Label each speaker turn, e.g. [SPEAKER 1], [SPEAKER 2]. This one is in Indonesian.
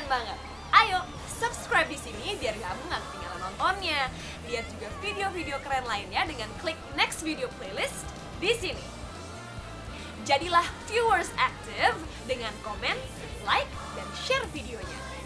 [SPEAKER 1] banget. Ayo, subscribe di sini biar kamu nggak ketinggalan nontonnya. Lihat juga video-video keren lainnya dengan klik next video playlist di sini. Jadilah viewers active dengan komen, like, dan share videonya.